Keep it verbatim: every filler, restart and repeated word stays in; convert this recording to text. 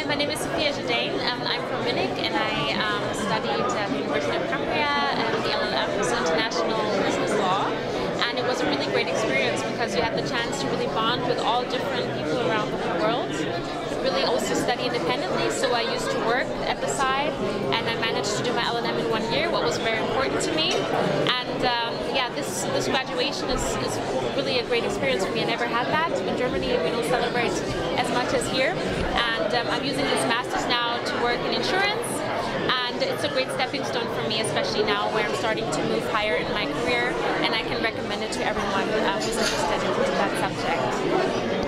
my name is Sofia. Um, I'm from Munich and I um, studied at the University of Cumbria and the L L M, so International Business Law. And it was a really great experience because you had the chance to really bond with all different people around the whole world. Could really also study independently, so I used to work at the side and I managed to do my L L M in one year, what was very important to me. And um, yeah, this, this graduation is, is really a great experience for me. I never had that. In Germany, we don't celebrate as much as here. And um, I'm using this master's now to work in insurance. And it's a great stepping stone for me, especially now where I'm starting to move higher in my career. And I can recommend it to everyone uh, who's interested in that subject.